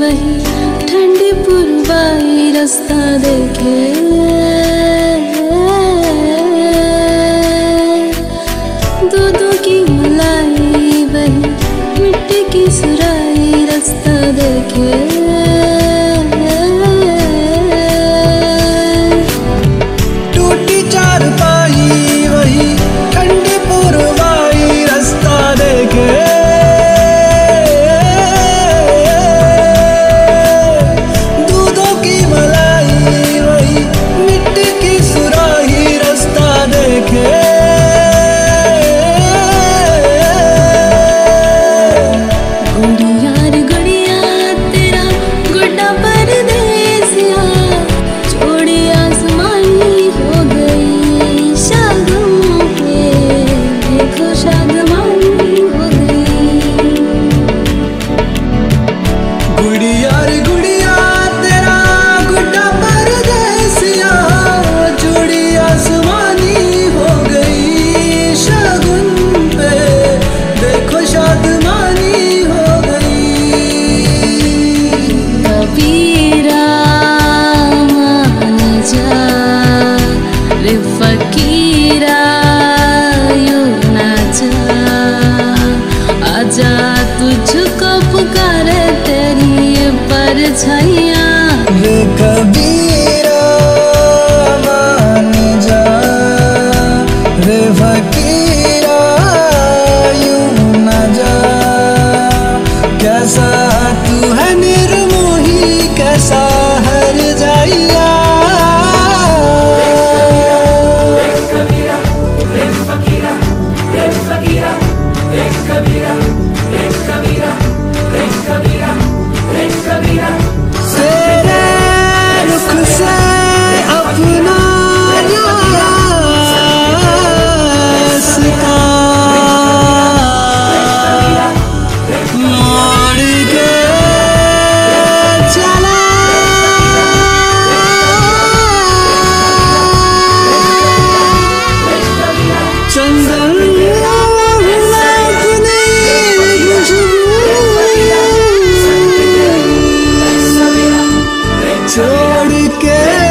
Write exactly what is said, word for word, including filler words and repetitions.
वही ठंडी पुरवाई रास्ता देखे। दूधों की मलाई वही मिट्टी की सुराई रास्ता देखे। टूटी चारपाई वही ठंडी पुरवाई रास्ता देखे। दूधों की मलाई वही मिट्टी की सुराही रास्ता देखे। फकीरा यूं ना जा, आजा तुझको पुकारे तेरी परछाइयाँ। रे कबीरा मान जा, रे फकीरा यूं ना जा। कैसा तू है निर्मोही, कैसा हर जाइया। तेरे रुख से अपना रास्ता मोड़ के चला। चंदन छोड़ के